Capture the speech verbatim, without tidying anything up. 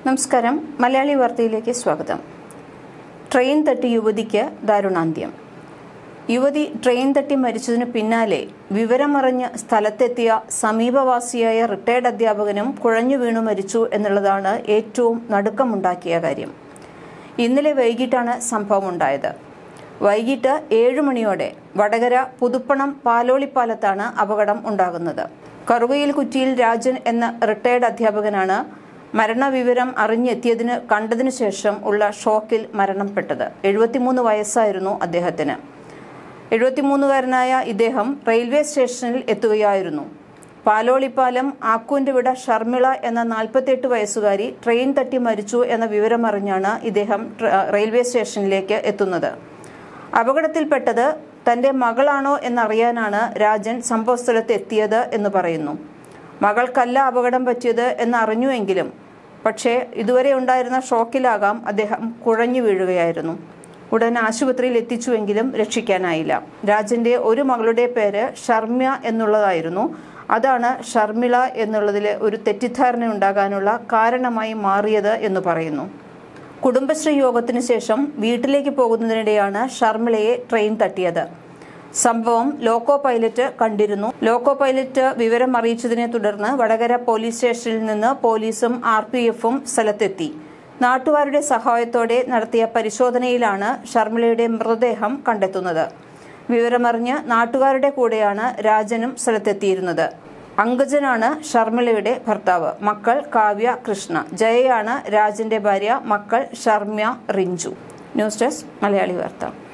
നമസ്കാരം. മലയാളി വാർത്തയിലേക്ക് സ്വാഗതം. ട്രെയിൻ തട്ടി യുവതിക്ക് ദാരുണാന്ത്യം. യുവതി ട്രെയിൻ തട്ടി മരിച്ചതിനു പിന്നാലെ വിവരമറിഞ്ഞ് സ്ഥലത്തെത്തിയ സമീപവാസിയായ റിട്ടയർഡ് അധ്യാപകനും കുഴഞ്ഞു വീണു മരിച്ചു എന്നുള്ളതാണ് ഏറ്റവും നടുക്കമുണ്ടാക്കിയ കാര്യം. ഇന്നലെ വൈകിട്ടാണ് സംഭവമുണ്ടായത്. വൈകിട്ട് ഏഴു മണിയോടെ വടകര പുതുപ്പണം പാലോളിപ്പാലത്താണ് അപകടം ഉണ്ടാകുന്നത്. കറുകയിൽ കുറ്റിയിൽ രാജൻ എന്ന റിട്ടയർഡ് അധ്യാപകനാണ് മരണവിവരം അറിഞ്ഞെത്തിയതിന് കണ്ടതിനു ശേഷം ഉള്ള ഷോക്കിൽ മരണപ്പെട്ടത്. എഴുപത്തിമൂന്ന് വയസ്സായിരുന്നു അദ്ദേഹത്തിന്. എഴുപത്തിമൂന്നുകാരനായ ഇദ്ദേഹം റെയിൽവേ സ്റ്റേഷനിൽ എത്തുകയായിരുന്നു. പാലോളിപ്പാലം ആക്കൂന്റെ വിട ഷർമിള എന്ന നാൽപ്പത്തിയെട്ട് വയസ്സുകാരി ട്രെയിൻ തട്ടി മരിച്ചു എന്ന വിവരമറിഞ്ഞാണ് ഇദ്ദേഹം റെയിൽവേ സ്റ്റേഷനിലേക്ക് എത്തുന്നത്. അപകടത്തിൽപ്പെട്ടത് തന്റെ മകളാണോ എന്നറിയാനാണ് രാജൻ സംഭവസ്ഥലത്ത് എത്തിയത് എന്ന് പറയുന്നു. മകൾക്കല്ല അപകടം പറ്റിയത് എന്നറിഞ്ഞുവെങ്കിലും പക്ഷേ ഇതുവരെ ഉണ്ടായിരുന്ന ഷോക്കിലാകാം അദ്ദേഹം കുഴഞ്ഞു വീഴുകയായിരുന്നു. ഉടൻ ആശുപത്രിയിൽ എത്തിച്ചുവെങ്കിലും രക്ഷിക്കാനായില്ല. രാജന്റെ ഒരു മകളുടെ പേര് ഷർമ്യ എന്നുള്ളതായിരുന്നു. അതാണ് ഷർമിള എന്നുള്ളതിൽ ഒരു തെറ്റിദ്ധാരണ ഉണ്ടാകാനുള്ള കാരണമായി മാറിയത് എന്ന് പറയുന്നു. കുടുംബശ്രീ യോഗത്തിന് ശേഷം വീട്ടിലേക്ക് പോകുന്നതിനിടെയാണ് ഷർമിളയെ ട്രെയിൻ തട്ടിയത്. സംഭവം ലോക്കോ പൈലറ്റ് കണ്ടിരുന്നു. ലോക്കോ പൈലറ്റ് വിവരം അറിയിച്ചതിനെ തുടർന്ന് വടകര പോലീസ് സ്റ്റേഷനിൽ നിന്ന് പോലീസും ആർ പി എഫും സ്ഥലത്തെത്തി. നാട്ടുകാരുടെ സഹായത്തോടെ നടത്തിയ പരിശോധനയിലാണ് ഷർമിളയുടെ മൃതദേഹം കണ്ടെത്തുന്നത്. വിവരമറിഞ്ഞ് നാട്ടുകാരുടെ കൂടെയാണ് രാജനും സ്ഥലത്തെത്തിയിരുന്നത്. അങ്കജനാണ് ഷർമിളയുടെ ഭർത്താവ്. മക്കൾ കാവ്യ, കൃഷ്ണ. ജയയാണ് രാജന്റെ ഭാര്യ. മക്കൾ ഷർമ്യ, റിഞ്ചു. ന്യൂസ് ഡെസ്ക് മലയാളി വാർത്ത.